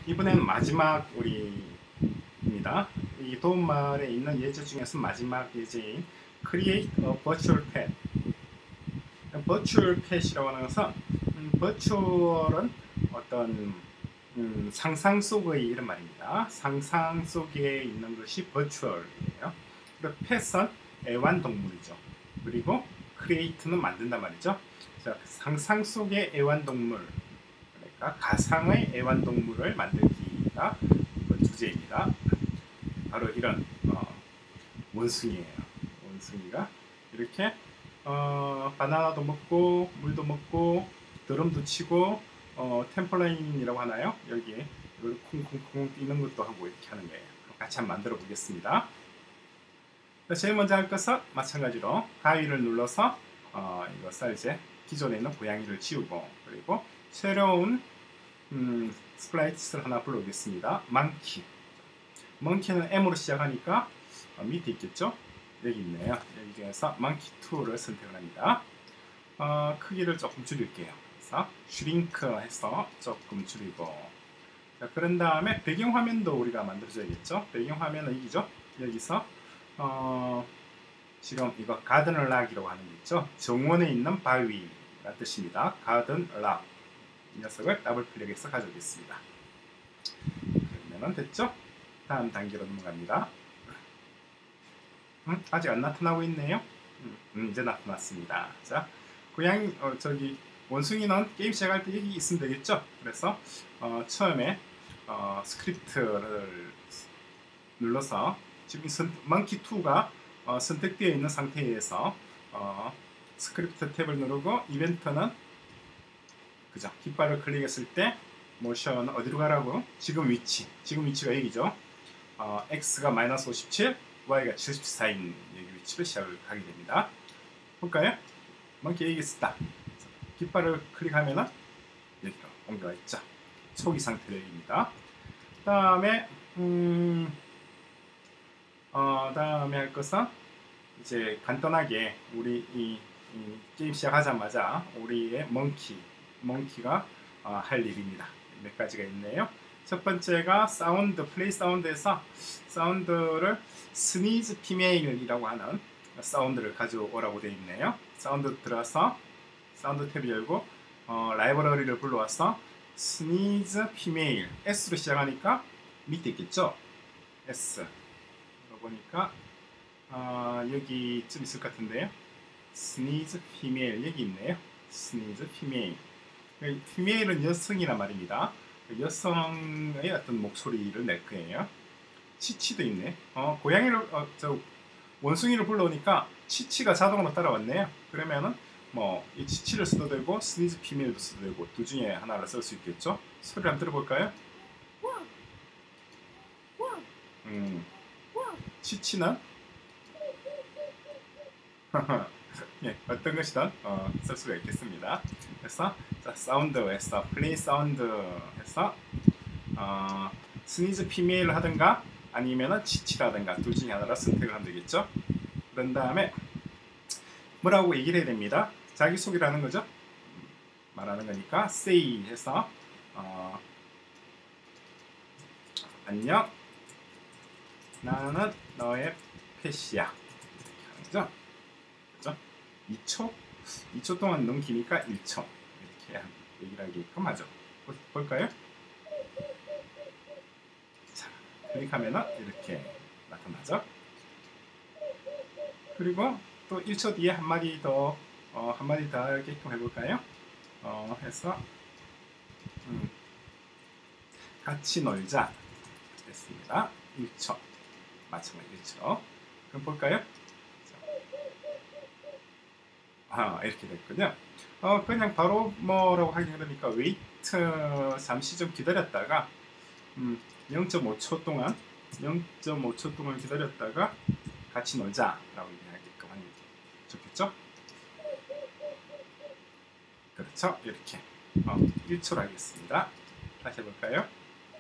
이번에는 마지막 우리입니다. 이 도움말에 있는 예제 중에서 마지막 예제인 Create a Virtual Pet. Virtual Pet이라고 하는 것은 Virtual은 어떤 상상 속의 이런 말입니다. 상상 속에 있는 것이 Virtual이에요. 그리고 Pet은 애완동물이죠. 그리고 Create는 만든단 말이죠. 자, 상상 속의 애완동물, 가상의 애완동물을 만들기가 주제입니다. 바로 이런 원숭이에요. 원숭이가 이렇게 바나나도 먹고 물도 먹고 드럼도 치고 템플레인이라고 하나요? 여기에 콩콩콩 뛰는 것도 하고 이렇게 하는 거예요. 같이 한번 만들어 보겠습니다. 제일 먼저 할 것은 마찬가지로 가위를 눌러서 이것을 이제 기존에 있는 고양이를 지우고, 그리고 새로운 스프라이트를 하나 불러오겠습니다. Monkey. Monkey는 M으로 시작하니까 밑에 있겠죠? 여기 있네요. 여기 중에서 Monkey 2를 선택을 합니다. 크기를 조금 줄일게요. 그래서 Shrink 해서 조금 줄이고, 자, 그런 다음에 배경화면도 우리가 만들어줘야겠죠? 배경화면은 여기죠? 여기서 지금 이거 가든 락이라고 하는 게 있죠? 정원에 있는 바위라는 뜻입니다. 가든 락. 이 녀석을 더블 클릭해서 가져오겠습니다. 그러면 됐죠? 다음 단계로 넘어갑니다. 아직 안 나타나고 있네요. 이제 나타났습니다. 자, 고양이 저기 원숭이는 게임 시작할 때 여기 있으면 되겠죠? 그래서 처음에 스크립트를 눌러서 지금 Monkey 2가 선택되어 있는 상태에서 스크립트 탭을 누르고 이벤트는 그죠? 깃발을 클릭했을 때 모션 어디로 가라고? 지금 위치가 여기죠. x가 마이너스 57, y가 74인 여기 위치로 시작을 하게 됩니다. 볼까요? Monkey 여기 있었다. 깃발을 클릭하면은 여기로 옮겨와 있죠. 초기 상태로 여기입니다. 다음에 다음에 할 것은 이제 간단하게 우리 이 게임 시작하자마자 우리의 몽키가 할 일입니다. 몇 가지가 있네요. 첫 번째가 플레이 사운드에서 사운드를 스니즈 피메일이라고 하는 사운드를 가져오라고 되어 있네요. 사운드 들어서 사운드 탭을 열고 라이브러리를 불러와서 스니즈 피메일 S로 시작하니까 밑에 있겠죠? S 보니까 여기쯤 있을 것 같은데요. 스니즈 피메일 여기 있네요. 스니즈 피메일. 피메일은 여성이란 말입니다. 여성의 어떤 목소리를 낼 거예요. 치치도 있네. 고양이를 원숭이를 불러오니까 치치가 자동으로 따라왔네요. 그러면은 이 치치를 써도 되고 스니즈 피메일도 써도 되고 둘 중에 하나를 쓸 수 있겠죠. 소리를 한번 들어볼까요? 치치는 예, 어떤 것이든 쓸 수가 있겠습니다. 그래서 자, 사운드에서 플레이 사운드에서 스니즈 피메일을 하든가 아니면은 치치라든가 둘 중에 하나를 선택을 하면 되겠죠. 그런 다음에 뭐라고 얘기를 해야 됩니다. 자기소개를 하는 거죠. 말하는 거니까 say 해서 안녕, 나는 너의 펫이야. 이렇게 하는 거죠. 2초 동안 너무 기니까 1초 이렇게 얘기를 하게끔 하죠. 볼까요? 자, 클릭하면은 이렇게 나타나죠. 그리고 또 1초 뒤에 한마디 더 하게끔 해볼까요? 해서 같이 놀자 됐습니다. 1초 마찬가지 1초. 그럼 볼까요? 이렇게 됐군요. 그냥 바로 뭐라고 하긴 그러니까 웨이트 잠시 좀 기다렸다가 0.5초 동안 기다렸다가 같이 놀자라고 얘기하게끔 하는 게 좋겠죠? 그렇죠? 이렇게 1초로 하겠습니다. 다시 해볼까요?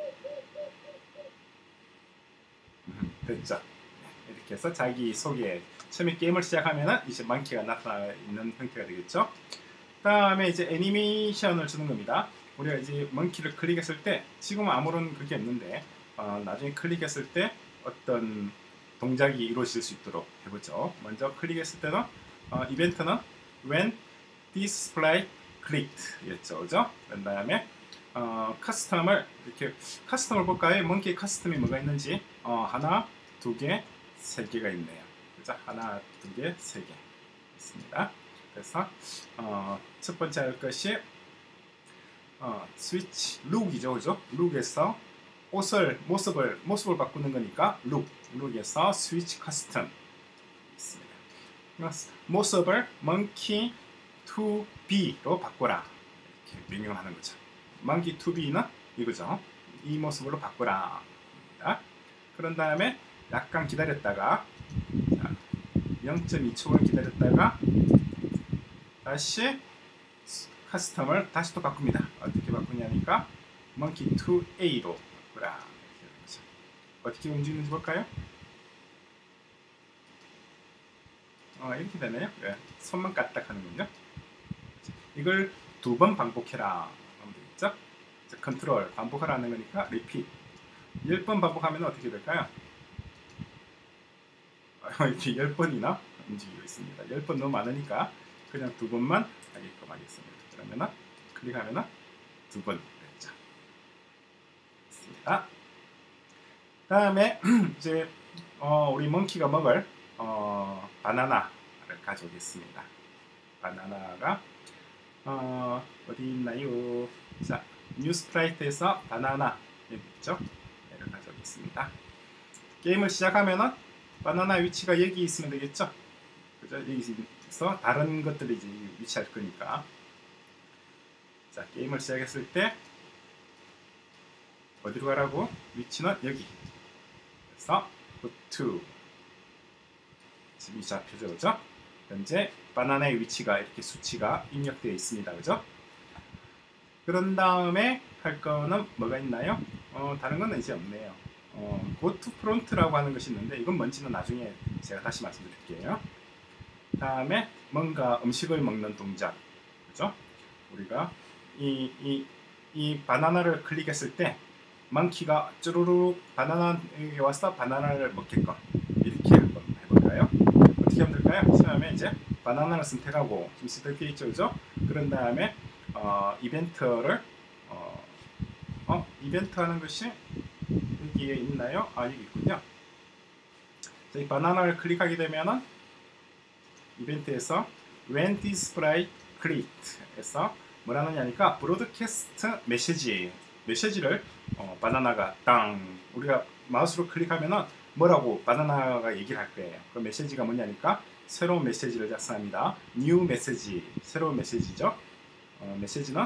됐죠? 이렇게 해서 자기 소개, 처음에 게임을 시작하면은 이제 Monkey가 나타나 있는 형태가 되겠죠. 다음에 이제 애니메이션을 주는 겁니다. 우리가 이제 먼키를 클릭했을 때 지금은 아무런 그게 없는데 나중에 클릭했을 때 어떤 동작이 이루어질 수 있도록 해보죠. 먼저 클릭했을 때는 이벤트는 when display clicked 였죠. 그죠? 그 다음에 커스텀을 이렇게 커스텀을 볼까요? 먼키 커스텀이 뭐가 있는지 하나, 두 개, 세 개가 있네요. 그죠? 하나, 두 개, 세 개 있습니다. 그래서 첫 번째 할 것이 스위치 룩이죠, 그죠? 룩에서 모습을 바꾸는 거니까 룩에서 스위치 커스텀 있습니다. 모습을 monkey to be로 바꾸라 이렇게 명령하는 거죠. monkey to be는 이거죠. 이 모습으로 바꾸라. 그런 다음에 약간 기다렸다가 0.2초를 기다렸다가 다시 커스텀을 다시 또 바꿉니다. 어떻게 바꾸냐니까 monkey to A로 바꾸라. 어떻게 움직이는지 볼까요? 이렇게 되네요. 네, 손만 까딱 하는군요. 이걸 2번 반복해라 하면 되겠죠? 컨트롤 반복하라는 거니까 repeat 10번 반복하면 어떻게 될까요? 이렇게 10번이나 움직이고 있습니다. 10번 너무 많으니까 그냥 2번만 하게끔 하겠습니다. 그러면은 클릭하면은 2번 됐죠. 있습니다. 다음에 이제 우리 몽키가 먹을 바나나를 가져오겠습니다. 바나나가 어디 있나요? 자, 뉴스프라이트에서 바나나 여기 있죠? 얘를 가져오겠습니다. 게임을 시작하면은 바나나 위치가 여기 있으면 되겠죠? 그죠? 여기서 다른 것들이 이제 위치할 거니까. 자, 게임을 시작했을 때 어디로 가라고? 위치는 여기. 그래서 to 지금 잡혀져, 그죠? 현재 바나나의 위치가 이렇게 수치가 입력되어 있습니다, 그죠? 그런 다음에 할 거는 뭐가 있나요? 다른 건 이제 없네요. go to front라고 하는 것이 있는데 이건 뭔지는 나중에 제가 다시 말씀드릴게요. 다음에 뭔가 음식을 먹는 동작, 그죠? 우리가 이 바나나를 클릭했을 때 먼키가 쭈루룩 바나나에 와서 바나나를 먹게끔 이렇게 한번 해볼까요? 어떻게 하면 될까요? 처음에 이제 바나나를 선택하고 지금 선택되어 있죠, 그죠? 그런 다음에 이벤트를 이벤트 하는 것이 여기에 있나요? 여기 있군요. 자, 이 바나나를 클릭하게 되면은 이벤트에서 when display clicked 에서 뭐라느냐니까 브로드캐스트 메시지를 바나나가 우리가 마우스로 클릭하면은 뭐라고 바나나가 얘기를 할 거예요. 그 메시지가 뭐냐니까 새로운 메시지를 작성합니다. new 메시지, 새로운 메시지죠. 메시지는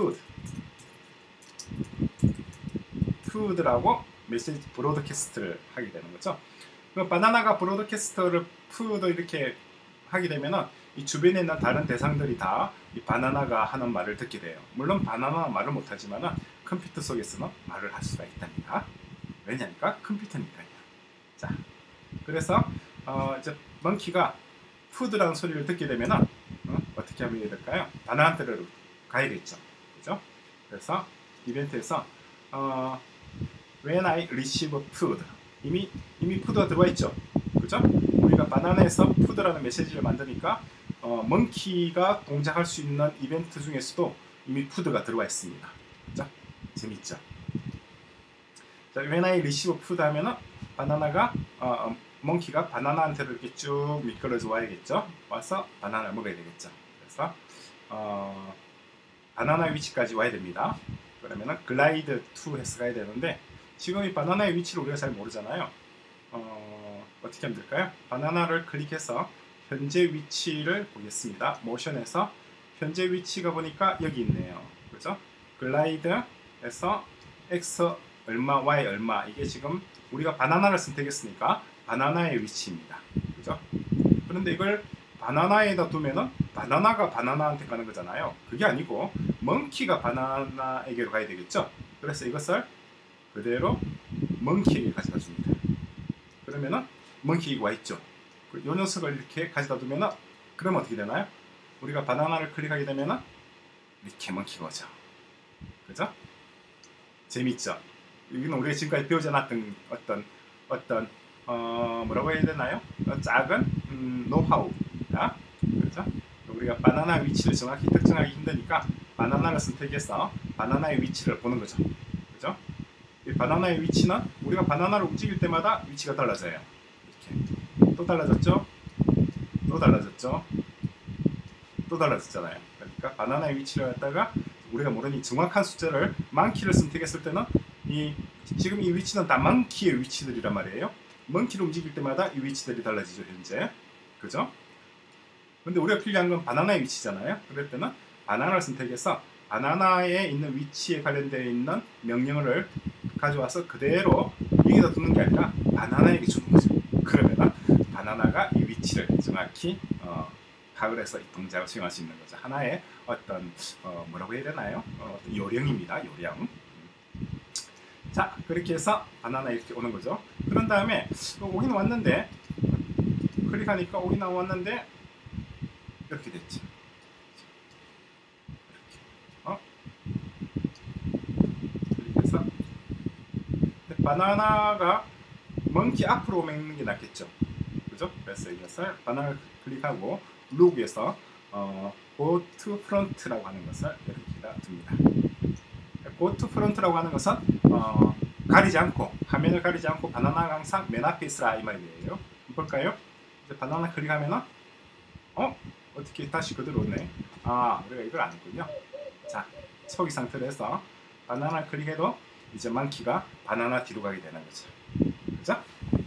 food라고 메시지 브로드캐스트를 하게 되는 거죠. 그 바나나가 브로드캐스트를 food 이렇게 하게 되면은 이 주변에 있는 다른 대상들이 다 이 바나나가 하는 말을 듣게 돼요. 물론 바나나는 말을 못하지만 컴퓨터 속에서는 말을 할 수가 있답니다. 왜냐니까 컴퓨터니까요. 자, 그래서 이제 먼키가 푸드라는 소리를 듣게 되면은 어떻게 하면 될까요? 바나나한테로 가야겠죠. 그죠? 그래서 이벤트에서 when I receive food 이미 푸드가 들어와 있죠. 그죠? 우리가 바나나에서 푸드라는 메시지를 만드니까 먼키가 동작할 수 있는 이벤트 중에서도 이미 푸드가 들어와 있습니다. 그죠? 재밌죠? 자, when I receive food 하면은 바나나가 먼키가 바나나한테로 이렇게 쭉 미끄러져 와야겠죠. 와서 바나나를 먹어야 되겠죠. 그래서 바나나 위치까지 와야 됩니다. 그러면은 글라이드 to 해서 가야 되는데 지금 이 바나나의 위치를 우리가 잘 모르잖아요. 어떻게 하면 될까요? 바나나를 클릭해서 현재 위치를 보겠습니다. 모션에서 현재 위치가 보니까 여기 있네요. 그죠? 글라이드에서 x 얼마, y 얼마 이게 지금 우리가 바나나를 선택했으니까 바나나의 위치입니다. 그죠? 그런데 이걸 바나나에다 두면은 바나나가 바나나한테 가는 거잖아요. 그게 아니고 먼키가 바나나에게로 가야 되겠죠? 그래서 이것을 그대로 먼키에게 가져다 줍니다. 그러면은 먼키가 와 있죠. 이 녀석을 이렇게 가져다 두면은 그러면 어떻게 되나요? 우리가 바나나를 클릭하게 되면은 이렇게 먼키가 오죠. 그죠? 재밌죠? 이건 우리가 지금까지 배우지 않았던 어떤 뭐라고 해야 되나요? 작은 노하우입니다. 그죠? 우리가 바나나 위치를 정확히 특정하기 힘드니까 바나나를 선택해서 바나나의 위치를 보는 거죠. 그죠? 이 바나나의 위치는 우리가 바나나를 움직일 때마다 위치가 달라져요. 이렇게 또 달라졌죠? 또 달라졌죠? 또 달라졌잖아요. 그러니까 바나나의 위치를 갖다가 우리가 모르니 정확한 숫자를 만키를 선택했을 때는 지금 이 위치는 다 만키의 위치들이란 말이에요. 만키를 움직일 때마다 이 위치들이 달라지죠, 현재. 그죠? 근데 우리가 필요한 건 바나나의 위치잖아요. 그럴 때는 바나나를 선택해서 바나나에 있는 위치에 관련되어 있는 명령어를 가져와서 그대로 여기다 두는 게 아니라 바나나에게 주는 거죠. 그러면 바나나가 이 위치를 정확히 파악을 해서 이 동작을 수행할 수 있는 거죠. 하나의 어떤 뭐라고 해야 되나요? 어떤 요령입니다. 요령. 자, 그렇게 해서 바나나 이렇게 오는 거죠. 그런 다음에 오긴 왔는데 클릭하니까 오긴 나왔는데 이렇게 됐죠. 이렇게 해서 바나나가 먼키 앞으로 오는 게 낫겠죠. 그죠? 그래서 이것을 바나나를 클릭하고 룩에서 go to front라고 하는 것을 이렇게 둡니다. go to front라고 하는 것은 가리지 않고 화면을 가리지 않고 바나나가 항상 맨 앞에 있으라 이 말이에요. 볼까요? 이제 바나나 클릭하면은 어떻게 다시 그대로 오네. 우리가 이걸 안 했군요. 자, 초기 상태로 해서 바나나 클릭해도 이제 만키가 바나나 뒤로 가게 되는 거죠. 그죠?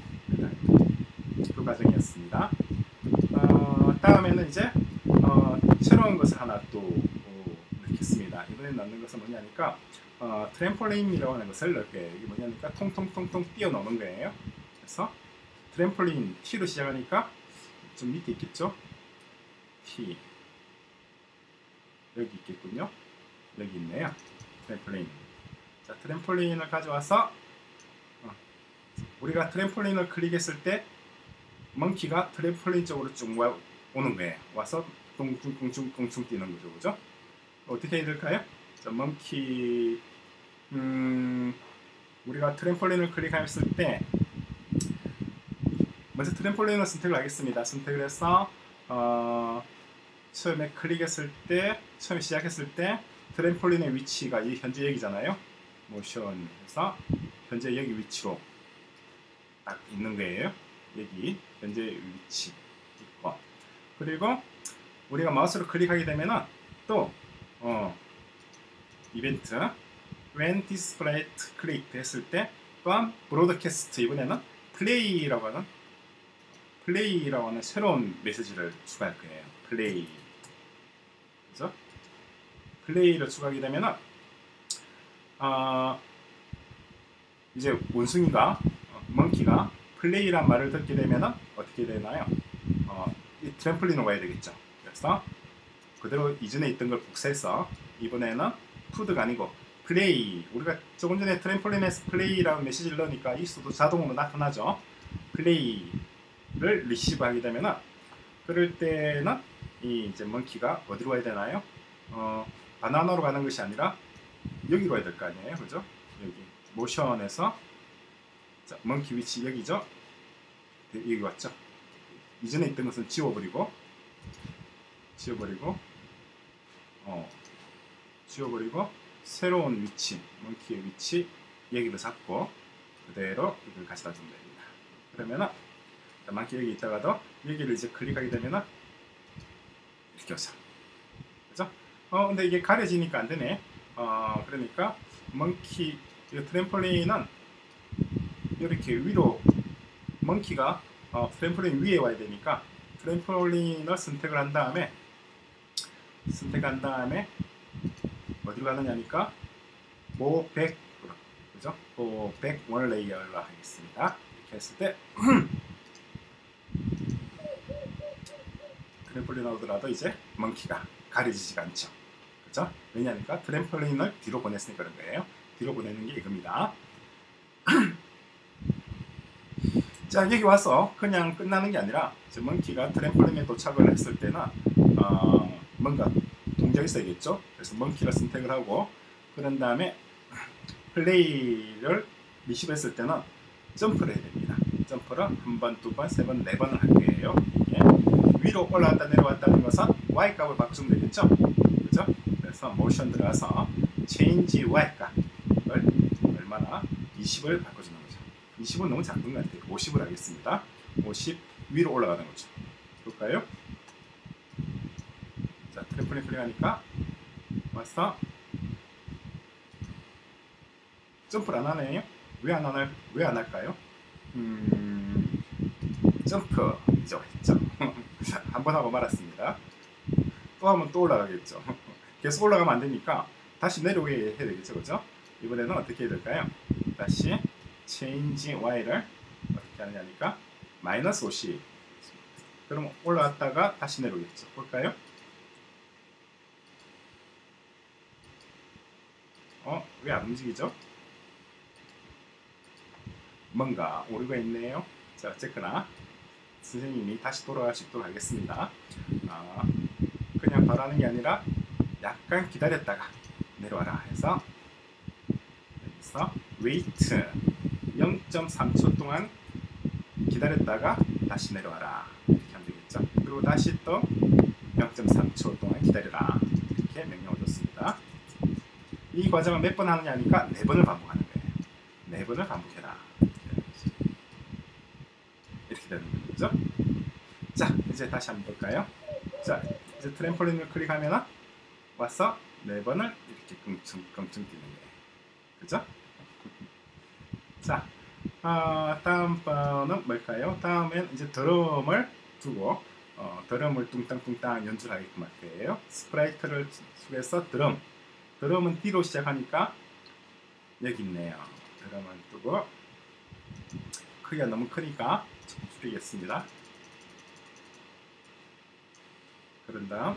그 과정이었습니다. 다음에는 이제 새로운 것을 하나 또 넣겠습니다. 이번에 넣는 것은 뭐냐니까 트램폴린이라고 하는 것을 넣을게요. 이게 뭐냐니까 통통통통 뛰어노는 거예요. 그래서 트램폴린 T로 시작하니까 좀 밑에 있겠죠? T 여기 있겠군요. 여기 있네요. 트램폴린. 자, 트램폴린을 가져와서 우리가 트램폴린을 클릭했을 때 먼키가 트램폴린 쪽으로 쭉 오는 거예요. 와서 뚱뚱뚱뚱 뛰는 거죠. 그죠? 어떻게 해야 될까요? 자, 먼키 우리가 트램폴린을 클릭했을 때 먼저 트램폴린을 선택을 하겠습니다. 선택을 해서 처음에 클릭했을 때 처음에 시작했을 때 트램폴린의 위치가 현재 여기잖아요. 모션에서 현재 여기 위치로 딱 있는 거예요. 여기 현재 위치 있고, 그리고 우리가 마우스로 클릭하게 되면은 또 이벤트 when displayed clicked 했을 때 또한 브로드캐스트 이번에는 플레이라고 하는 새로운 메시지를 추가할 거예요. 플레이. 그죠? 플레이를 추가하게 되면은 이제 원숭이가 먼키가 플레이란 말을 듣게 되면은 어떻게 되나요? 이 트램폴린으로 가야 되겠죠. 그래서 그대로 이전에 있던 걸 복사해서 이번에는 푸드가 아니고 플레이. 우리가 조금 전에 트램폴린에서 플레이라는 메시지를 넣으니까 이수도 자동으로 나타나죠. 플레이를 리시브하게 되면은 그럴 때는 이제 먼키가 어디로 가야 되나요? 바나나로 가는 것이 아니라 여기로 가야 될 거 아니에요, 그죠? 여기 모션에서 자, 먼키 위치 여기죠? 여기 왔죠? 이전에 있던 것은 지워버리고 새로운 위치, 먼키의 위치 여기를 잡고 그대로 이걸 가져다 주면 됩니다. 그러면은 먼키 여기 있다가도 여기를 이제 클릭하게 되면은 이렇게 오죠. 그죠? 근데 이게 가려지니까 안 되네. 그러니까 먼키 이 트램폴린은 이렇게 위로 먼키가 트램폴린 위에 와야 되니까 트램폴린을 선택을 한 다음에 어디로 가느냐니까 고백으로, 그죠? 고백 원 레이어로 하겠습니다. 이렇게 했을 때 트램폴린 오더라도 이제 먼키가 가려지지가 않죠. 그죠? 왜냐니까 트램폴린을 뒤로 보냈으니까 그런 거예요. 뒤로 보내는 게 이겁니다. 자, 여기 와서 그냥 끝나는 게 아니라 먼키가 트램폴린에 도착을 했을 때는 뭔가 동작이 있어야겠죠. 그래서 먼키를 선택을 하고 그런 다음에 플레이를 리시브했을 때는 점프를 해야 됩니다. 점프를 한 번, 두 번, 세 번, 네 번을 할 거예요. 이게 위로 올라갔다 내려왔다는 것은 y 값을 바꾸면 되겠죠. 그죠? 그래서 모션 들어가서 change y 값을 얼마나 20을 바꿔주는 거죠. 20은 너무 작은 것 같아요. 50을 하겠습니다. 50 위로 올라가는 거죠. 볼까요? 자, 트램폴린 클릭하니까 와서 점프를 안 하네요. 왜 안 할까요? 점프죠 했죠. 한 번 하고 말았습니다. 또 하면 또 올라가겠죠. 계속 올라가면 안 되니까 다시 내려오게 해야 되겠죠, 그죠? 이번에는 어떻게 해야 될까요? 다시 change y를 어떻게 하느냐니까 마이너스 50. 그럼 올라갔다가 다시 내려오겠죠. 볼까요? 왜 안 움직이죠? 뭔가 오류가 있네요. 자, 어쨌거나 선생님이 다시 돌아갈 수 있도록 하겠습니다. 그냥 바로 하는 게 아니라 약간 기다렸다가 내려와라 해서 여기서 wait 0.3초 동안 기다렸다가 다시 내려와라 이렇게 하면 되겠죠. 그리고 다시 또 0.3초 동안 기다려라 이렇게 명령을 줬습니다. 이 과정을 몇 번 하느냐 하니까 4번을 반복하는 거예요. 4번을 반복해라 이렇게 되는 거죠. 자, 이제 다시 한번 볼까요? 자, 이제 트램폴린을 클릭하면 와서 4번을 이렇게 껑충 뛰는 거예요. 그죠? 자, 다음 번은 뭘까요? 다음엔 이제 드럼을 두고 드럼을 뚱땅뚱땅 연주를 하게끔 할 거예요. 스프라이트를 속에서 드럼은 D로 시작하니까 여기 있네요. 드럼을 두고 크기가 너무 크니까 조금 줄이겠습니다. 그런 다음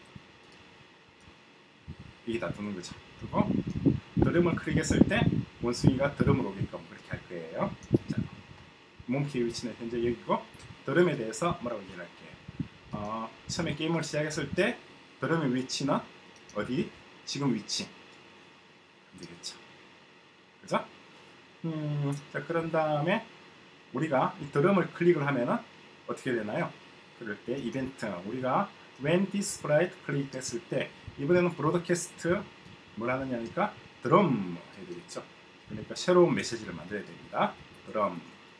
여기다 두는 거죠. 두고 드럼을 클릭했을 때 원숭이가 드럼으로 오게끔 그렇게 할 거예요. 자, 몽키의 위치는 현재 여기고 드럼에 대해서 뭐라고 얘기할게요. 처음에 게임을 시작했을 때 드럼의 위치는 어디? 지금 위치 되겠죠. 그죠? 자, 그런 다음에 우리가 이 드럼을 클릭을 하면은 어떻게 되나요? 그럴 때 이벤트 우리가 when this sprite 클릭했을 때 이번에는 브로드캐스트 뭘 하느냐니까 드럼 해야 되겠죠. 그러니까 새로운 메시지를 만들어야 됩니다. 드럼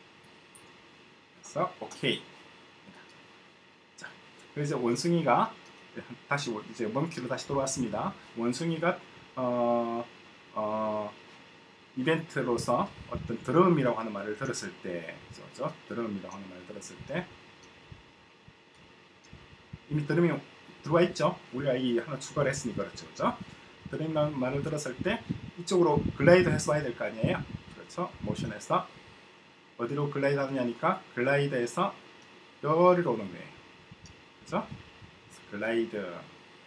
그래서 오케이. 자, 그래서 원숭이가 다시 이제 멍키로 다시 돌아왔습니다. 원숭이가 이벤트로서 어떤 드럼이라고 하는 말을 들었을 때, 그죠? 드럼이라고 하는 말을 들었을 때 이미 드럼이 들어와 있죠. 우리가 이 하나 추가를 했으니까 그렇죠, 그죠? 드럼이라는 말을 들었을 때 이쪽으로 글라이드 해서 와야 될 거 아니에요. 그렇죠? 모션에서 어디로 글라이드 하느냐니까 글라이드에서 여기로 오는 거예요. 그죠? 글라이드가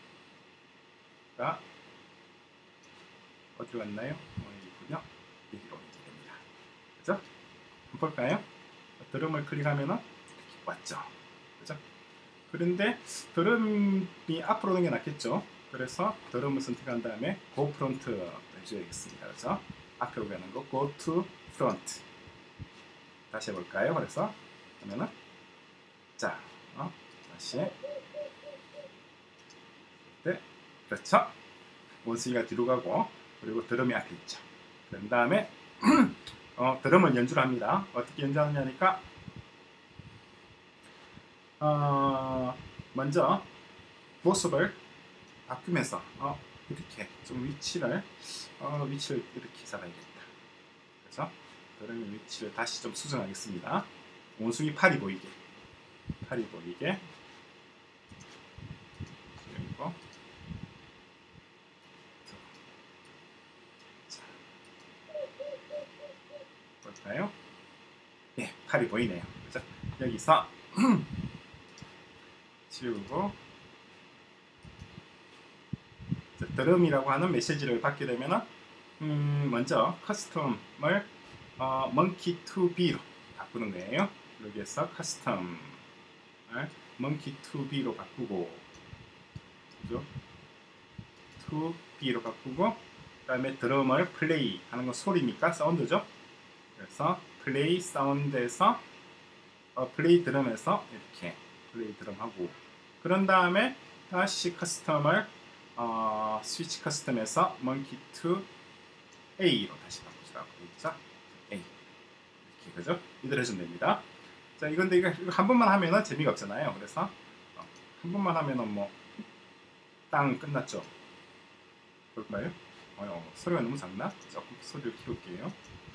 어디로 갔나요? 여기군요. 여기로 오게 됩니다. 그죠? 한번 볼까요? 드럼을 클릭하면은 이렇게 왔죠. 그죠? 그런데 드럼이 앞으로 오는 게 낫겠죠. 그래서 드럼을 선택한 다음에 Go Front 해줘야겠습니다. 그죠? 앞으로 가는 거 Go to Front. 다시 해볼까요? 그래서 그러면은 자, 다시 네, 그렇죠. 원숭이가 뒤로 가고 그리고 드럼이 앞에 있죠. 그런 다음에 드럼을 연주를 합니다. 어떻게 연주하느냐니까 먼저 모습을 바꾸면서 이렇게 좀 위치를 이렇게 잡아야겠다. 그래서 드럼의 위치를 다시 좀 수정하겠습니다. 원숭이 팔이 보이게 그리고 볼까요? 네, 팔이 보이네요. 그죠? 여기서 지우고 드럼이라고 하는 메시지를 받게 되면은 먼저 커스텀을 monkey to b로 바꾸는 거예요. 여기에서 커스텀을 monkey to b로 바꾸고, 그죠? to b로 바꾸고 다음에 드럼을 플레이 하는 건 소리니까 사운드죠. 그래서 플레이 사운드에서 플레이 드럼에서 이렇게 플레이 드럼 하고, 그런 다음에 다시 커스텀을 스위치 커스텀에서 monkey to A로 다시 바꾸시라고 되어 있죠. A 이렇게, 그죠? 이대로 해주면 됩니다. 자, 이건데 이거 한 번만 하면은 재미가 없잖아요. 그래서 한 번만 하면은 뭐 땅 끝났죠. 볼까요? 소리가 너무 작나? 조금 소리를 키울게요.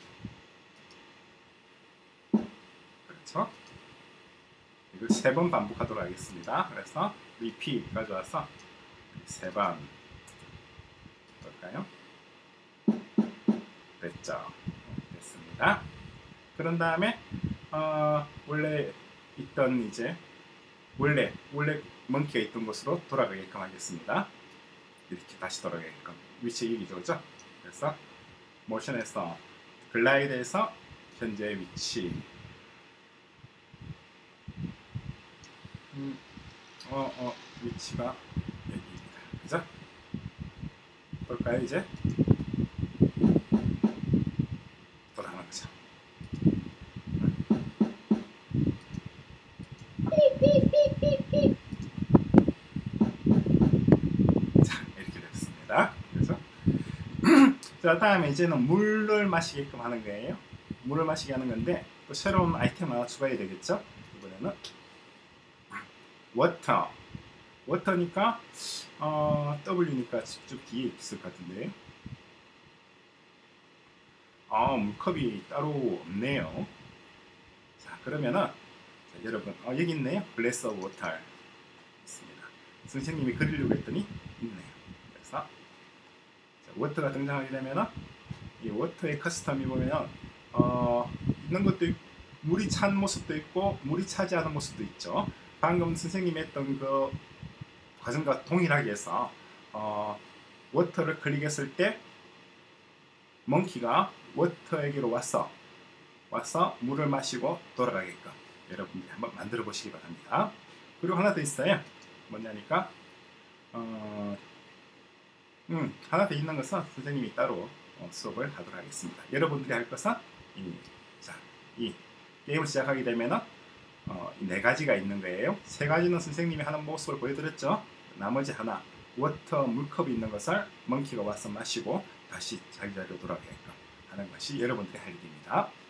그렇죠? 이걸 3번 반복하도록 하겠습니다. 그래서 repeat 가져와서 3번 볼까요? 됐죠? 됐습니다. 그런 다음에 원래 있던 이제 원래 먼키가 있던 곳으로 돌아가게끔 하겠습니다. 이렇게 다시 돌아가게끔 위치 얘기죠, 그죠? 그래서 모션에서 글라이드에서 현재 위치 위치가 여기입니다, 그죠? 볼까요? 이제 돌아가는 거죠. 자, 이렇게 됐습니다. 그래서 자, 다음에 이제는 물을 마시게끔 하는 거예요. 물을 마시게 하는 건데 또 새로운 아이템 하나 추가해야 되겠죠? 이번에는 워터. 워터니까 W니까 쭉 뒤에 있을 것 같은데, 물컵이 따로 없네요. 자, 그러면은 자, 여러분 여기 있네요. 글래스 오브 워터 있습니다. 선생님이 그리려고 했더니 있네요. 그래서 자, 워터가 등장하게 되면은 이 워터의 커스텀이 보면 있는 것도 있고, 물이 찬 모습도 있고 물이 차지 않은 모습도 있죠. 방금 선생님이 했던 그 과정과 동일하게 해서 워터를 클릭했을 때 멍키가 워터에게로 와서 물을 마시고 돌아가게끔 여러분들이 한번 만들어 보시기 바랍니다. 그리고 하나 더 있어요. 뭐냐니까 하나 더 있는 것은 선생님이 따로 수업을 하도록 하겠습니다. 여러분들이 할 것은 이 게임을 시작하게 되면은 이 4가지가 있는 거예요. 3가지는 선생님이 하는 모습을 보여드렸죠. 나머지 하나, 워터 물컵이 있는 것을 멍키가 와서 마시고 다시 자기 자리로 돌아가게끔 하는 것이 여러분들이 할 일입니다.